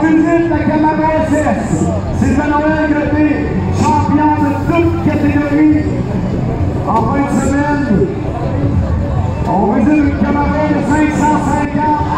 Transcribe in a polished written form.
visite la Camaro SS. Sylvain Noel qui a été champion de toute catégorie en fin de semaine. On visite une Camaro de 550